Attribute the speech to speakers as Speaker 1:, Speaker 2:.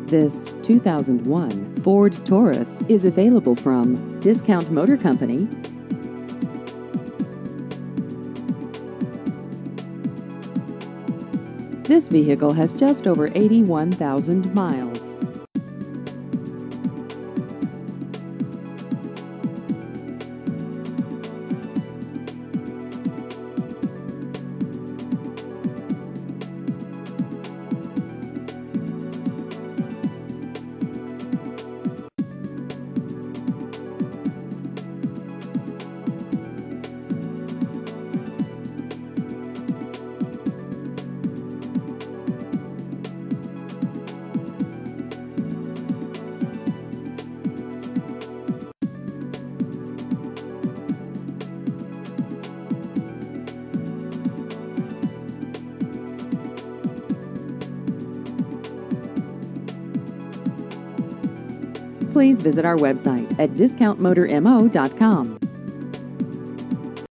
Speaker 1: This 2001 Ford Taurus is available from Discount Motor Company. This vehicle has just over 81,000 miles. Please visit our website at discountmotormo.com.